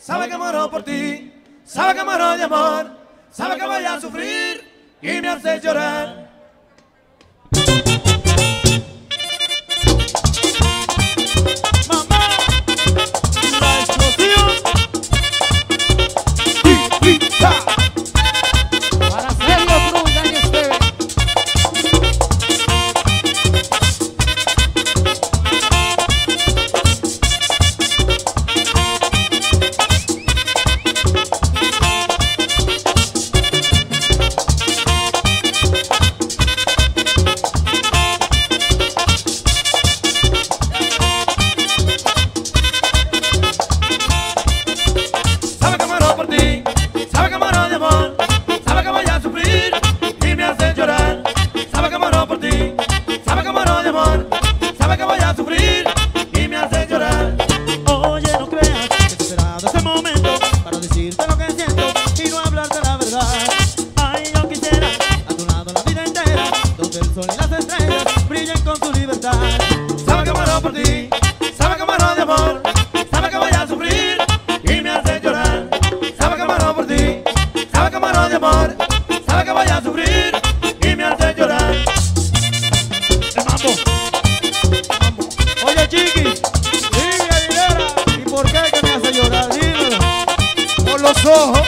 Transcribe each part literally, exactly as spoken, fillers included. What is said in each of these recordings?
sabe que muero por ti, sabe que muero de amor, sabe que voy a sufrir y me hace llorar. Mamá, la explosión. Para hacerlo Cruz, Dani Esteves. Sabe que muero por ti, sabe que muero de amor, sabe que voy a sufrir y me hace llorar. Sabe que muero por ti, sabe que muero de amor, sabe que voy a sufrir y me hace llorar. El mambo, mambo. Oye, Chiqui, dime, Aguilera, ¿y por qué que me hace llorar? Dímelo. Por los ojos.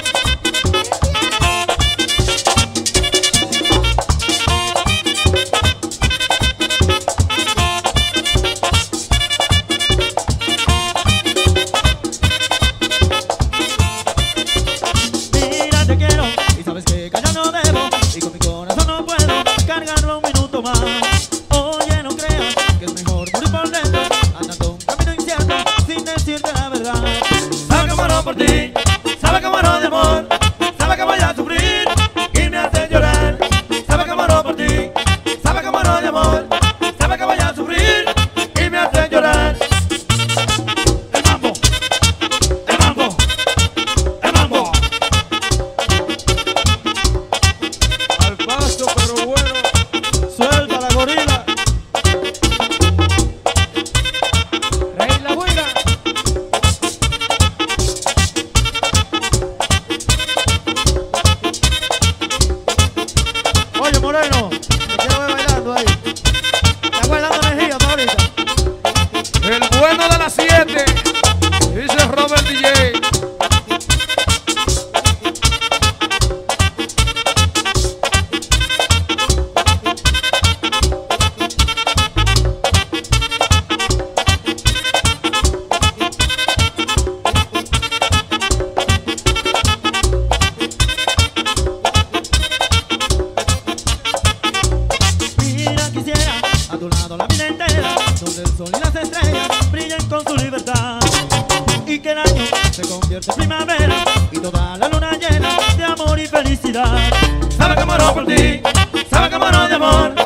Por ti, sabe que muero de amor, sabe que voy a sufrir y me hace llorar. Sabe que muero por ti, sabe que muero de amor, sabe que voy a sufrir y me hace llorar. El mambo, el mambo, el mambo. Al paso, pero bueno, suelta la gorila. Rey la buena. Oye, Moreno, te quiero ver bailando ahí. Estás bailando energía hasta ahorita. El bueno de las siete, dice Robert D J. A tu lado la vida entera, donde el sol y las estrellas brillen con su libertad. Y que el año se convierte en primavera y toda la luna llena de amor y felicidad. Sabe que muero por ti, sabe que muero de amor,